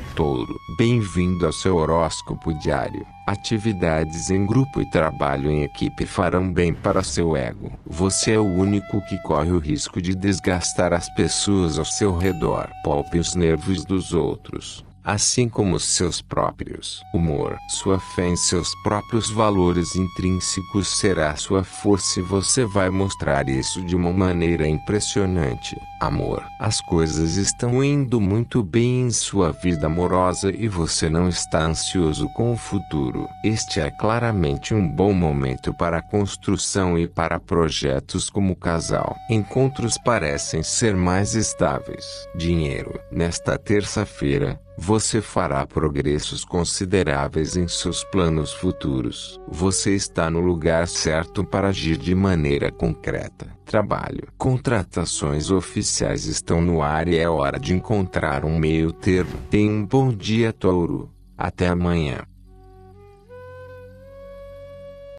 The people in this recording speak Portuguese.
Touro, bem-vindo ao seu horóscopo diário. Atividades em grupo e trabalho em equipe farão bem para seu ego. Você é o único que corre o risco de desgastar as pessoas ao seu redor. Poupe os nervos dos outros, assim como os seus próprios. Humor. Sua fé em seus próprios valores intrínsecos será sua força e você vai mostrar isso de uma maneira impressionante. Amor. As coisas estão indo muito bem em sua vida amorosa e você não está ansioso com o futuro. Este é claramente um bom momento para a construção e para projetos como casal. Encontros parecem ser mais estáveis. Dinheiro. Nesta terça-feira, você fará progressos consideráveis em seus planos futuros. Você está no lugar certo para agir de maneira concreta. Trabalho. Contratações oficiais estão no ar e é hora de encontrar um meio termo. Tenha um bom dia, Touro. Até amanhã.